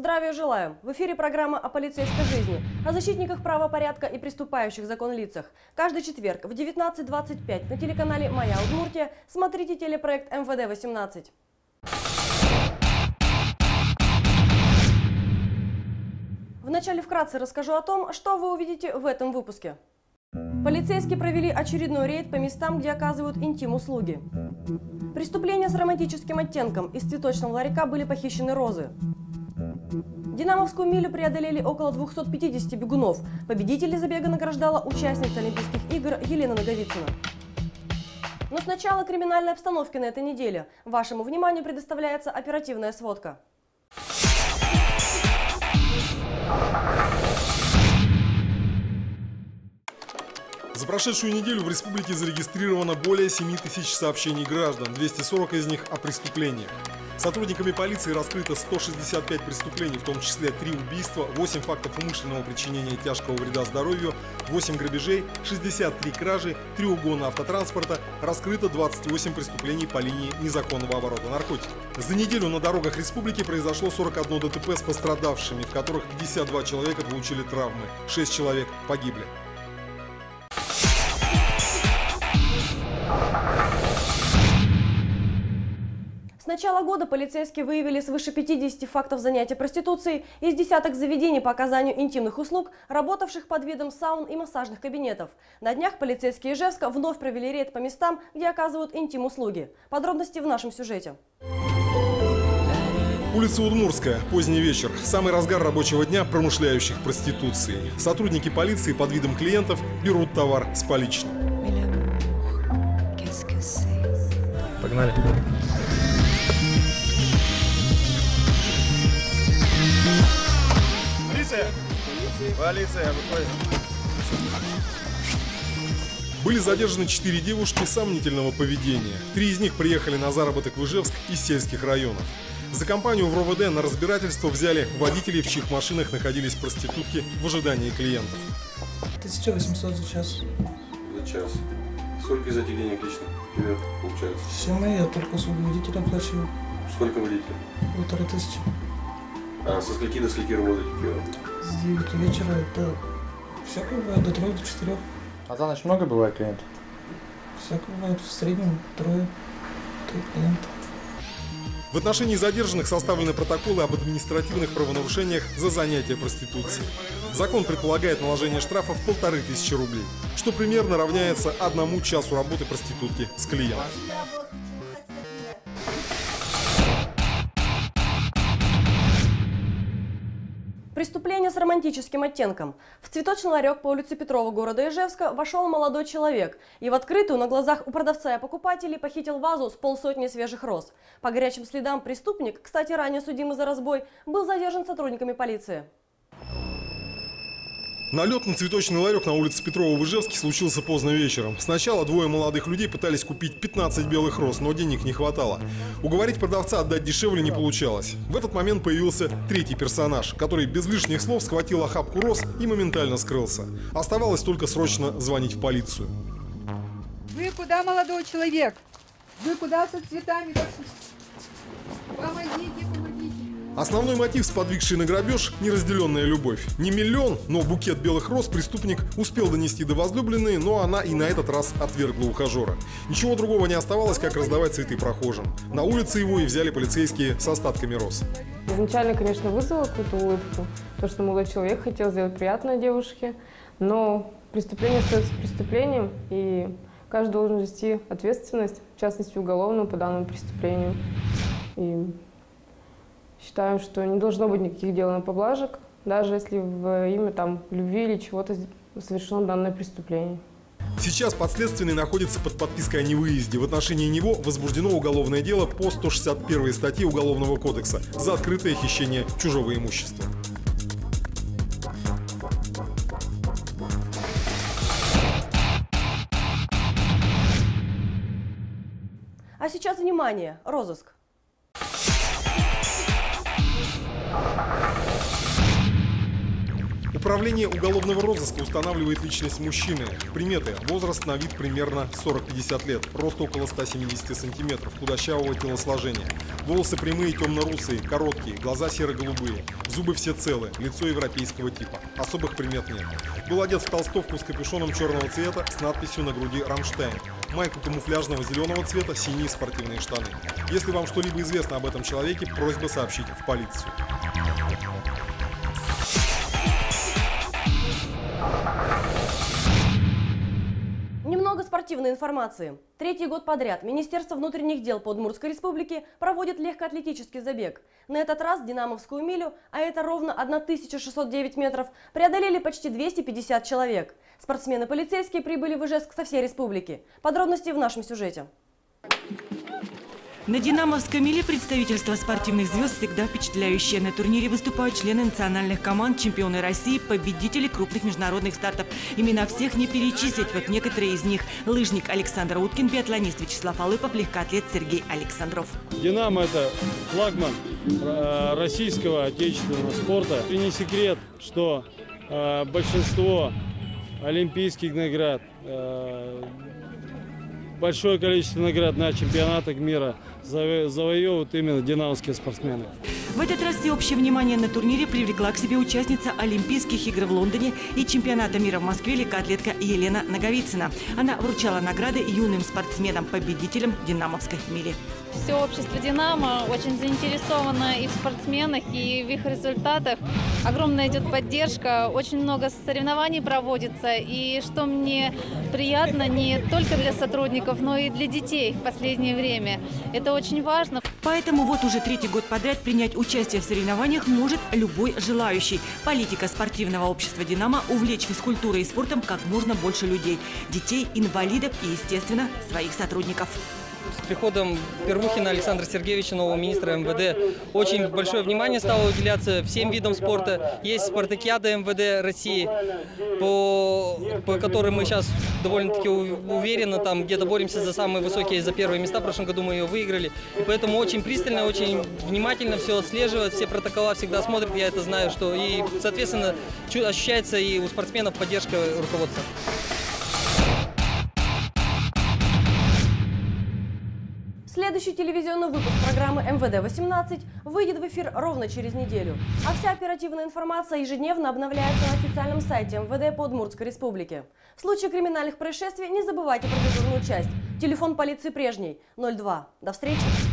Здравия желаю! В эфире программа о полицейской жизни, о защитниках правопорядка и приступающих закон лицах. Каждый четверг в 19:25 на телеканале «Моя Удмуртия» смотрите телепроект МВД-18. Вначале вкратце расскажу о том, что вы увидите в этом выпуске. Полицейские провели очередной рейд по местам, где оказывают интим-услуги. Преступления с романтическим оттенком. Из цветочного ларька были похищены розы. Динамовскую милю преодолели около 250 бегунов. Победителей забега награждала участница Олимпийских игр Елена Наговицына. Но сначала криминальной обстановки на этой неделе. Вашему вниманию предоставляется оперативная сводка. За прошедшую неделю в республике зарегистрировано более 7 тысяч сообщений граждан, 240 из них о преступлениях. Сотрудниками полиции раскрыто 165 преступлений, в том числе 3 убийства, 8 фактов умышленного причинения тяжкого вреда здоровью, 8 грабежей, 63 кражи, 3 угона автотранспорта, раскрыто 28 преступлений по линии незаконного оборота наркотиков. За неделю на дорогах республики произошло 41 ДТП с пострадавшими, в которых 52 человека получили травмы, 6 человек погибли. С начала года полицейские выявили свыше 50 фактов занятия проституцией из десяток заведений по оказанию интимных услуг, работавших под видом саун и массажных кабинетов. На днях полицейские Ижевска вновь провели рейд по местам, где оказывают интим-услуги. Подробности в нашем сюжете. Улица Удмуртская. Поздний вечер. Самый разгар рабочего дня промышляющих проституцией. Сотрудники полиции под видом клиентов берут товар с поличным. Погнали. Полиция, выходит. Были задержаны 4 девушки сомнительного поведения. 3 из них приехали на заработок в Ижевск из сельских районов. За компанию в РОВД на разбирательство взяли водителей, в чьих машинах находились проститутки в ожидании клиентов. 1800 за час. За час. Сколько из этих денег лично тебе получается? Все мои, я только услуги водителя оплачиваю. Сколько водителя? 1500. А со скольки до скольки работаете? С 9 вечера до... Всякое бывает, до 3, до 4. А за ночь много бывает клиентов? Всякое бывает, в среднем 3 клиента. В отношении задержанных составлены протоколы об административных правонарушениях за занятие проституцией. Закон предполагает наложение штрафа в 1500 рублей, что примерно равняется 1 часу работы проститутки с клиентом. Преступление с романтическим оттенком. В цветочный ларек по улице Петрова города Ижевска вошел молодой человек и в открытую на глазах у продавца и покупателей похитил вазу с 50 свежих роз. По горячим следам преступник, кстати, ранее судимый за разбой, был задержан сотрудниками полиции. Налет на цветочный ларек на улице Петрова в Ижевске случился поздно вечером. Сначала 2 молодых людей пытались купить 15 белых роз, но денег не хватало. Уговорить продавца отдать дешевле не получалось. В этот момент появился 3-й персонаж, который без лишних слов схватил охапку роз и моментально скрылся. Оставалось только срочно звонить в полицию. Вы куда, молодой человек? Вы куда со цветами? Помогите, помогите. Основной мотив, сподвигший на грабеж – неразделенная любовь. Не миллион, но букет белых роз преступник успел донести до возлюбленной, но она и на этот раз отвергла ухажера. Ничего другого не оставалось, как раздавать цветы прохожим. На улице его и взяли полицейские с остатками роз. Изначально, конечно, вызвало какую-то улыбку, то, что молодой человек хотел сделать приятное девушке, но преступление остается преступлением, и каждый должен нести ответственность, в частности, уголовную по данному преступлению. И считаем, что не должно быть никаких дел на поблажек, даже если в имя любви или чего-то совершено данное преступление. Сейчас подследственный находится под подпиской о невыезде. В отношении него возбуждено уголовное дело по 161 статье Уголовного кодекса за открытое хищение чужого имущества. А сейчас внимание! Розыск. Управление уголовного розыска устанавливает личность мужчины. Приметы. Возраст на вид примерно 40-50 лет. Рост около 170 сантиметров. Худощавого телосложения. Волосы прямые, темно-русые, короткие. Глаза серо-голубые. Зубы все целы. Лицо европейского типа. Особых примет нет. Был одет в толстовку с капюшоном черного цвета с надписью на груди «Рамштайн». Майку камуфляжного зеленого цвета, синие спортивные штаны. Если вам что-либо известно об этом человеке, просьба сообщить в полицию. Немного спортивной информации. Третий год подряд Министерство внутренних дел по Удмуртской республике проводит легкоатлетический забег. На этот раз Динамовскую милю, а это ровно 1609 метров, преодолели почти 250 человек. Спортсмены-полицейские прибыли в Ижевск со всей республики. Подробности в нашем сюжете. На Динамовской миле представительство спортивных звезд всегда впечатляющее. На турнире выступают члены национальных команд, чемпионы России, победители крупных международных стартов. Имена всех не перечислить, вот некоторые из них. Лыжник Александр Уткин, биатлонист Вячеслав Алыпов, легкоатлет Сергей Александров. «Динамо» – это флагман российского отечественного спорта. И не секрет, что большинство олимпийских наград, большое количество наград на чемпионатах мира завоевывают именно динамовские спортсмены. В этот раз всеобщее внимание на турнире привлекла к себе участница Олимпийских игр в Лондоне и чемпионата мира в Москве легкоатлетка Елена Наговицына. Она вручала награды юным спортсменам-победителям Динамовской мили. Все общество «Динамо» очень заинтересовано и в спортсменах, и в их результатах. Огромная идет поддержка, очень много соревнований проводится. И что мне приятно не только для сотрудников, но и для детей в последнее время. Это очень важно. Поэтому вот уже третий год подряд принять участие в соревнованиях может любой желающий. Политика спортивного общества «Динамо» – увлечь физкультурой и спортом как можно больше людей. Детей, инвалидов и, естественно, своих сотрудников. С приходом Первухина Александра Сергеевича, нового министра МВД, очень большое внимание стало уделяться всем видам спорта. Есть спартакиада МВД России, по которой мы сейчас довольно-таки уверенно там где-то боремся за самые высокие, за первые места. В прошлом году мы ее выиграли. И поэтому очень пристально, очень внимательно все отслеживают, все протокола всегда смотрят, я это знаю, что и, соответственно, ощущается и у спортсменов поддержка руководства. Следующий телевизионный выпуск программы МВД-18 выйдет в эфир ровно через неделю. А вся оперативная информация ежедневно обновляется на официальном сайте МВД по Удмуртской республике. В случае криминальных происшествий не забывайте про дежурную часть. Телефон полиции прежний – 02. До встречи!